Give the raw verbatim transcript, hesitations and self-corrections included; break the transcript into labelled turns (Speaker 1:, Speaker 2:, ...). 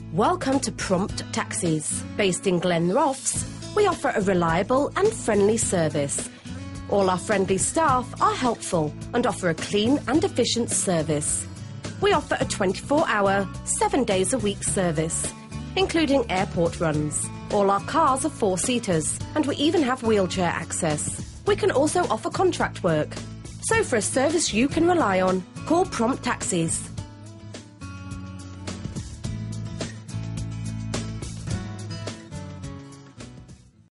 Speaker 1: Welcome to Prompt Taxis. Based in Glenrothes, we offer a reliable and friendly service. All our friendly staff are helpful and offer a clean and efficient service. We offer a twenty-four hour, seven days a week service, including airport runs. All our cars are four-seaters, and we even have wheelchair access. We can also offer contract work. So for a service you can rely on, call Prompt Taxis.